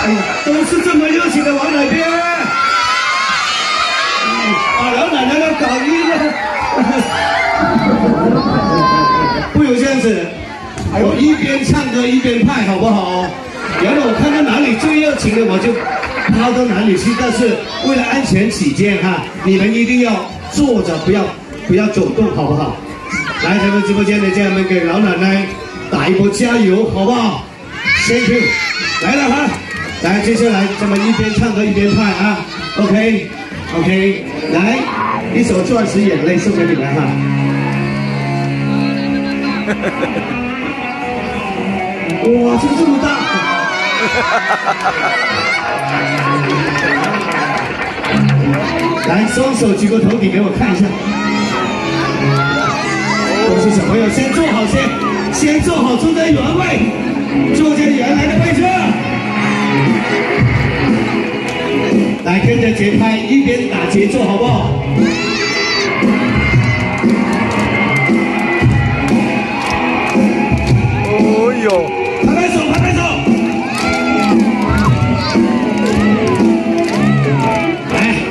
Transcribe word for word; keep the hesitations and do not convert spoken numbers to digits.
哎呀，都是这么热情的，往哪边？啊，老奶奶要搞晕了。不有这样子，我一边唱歌一边拍，好不好？然后我看到哪里最热情的，我就抛到哪里去。但是为了安全起见哈，你们一定要坐着，不要不要走动，好不好？来，咱们直播间的家人们，给老奶奶打一波加油，好不好 ？Thank you， 来了哈，来，接下来咱们一边唱歌一边拍啊 ，OK OK， 来一首《钻石眼泪》送给你们哈。哇，这个这么大！来，双手举过头顶给我看一下。恭喜小朋友，先坐好，先先坐好，坐在原位，坐在原来的位置。来，跟着节拍，一边打节奏，好不好？ 哦呦！ 拍拍手，拍拍手。来。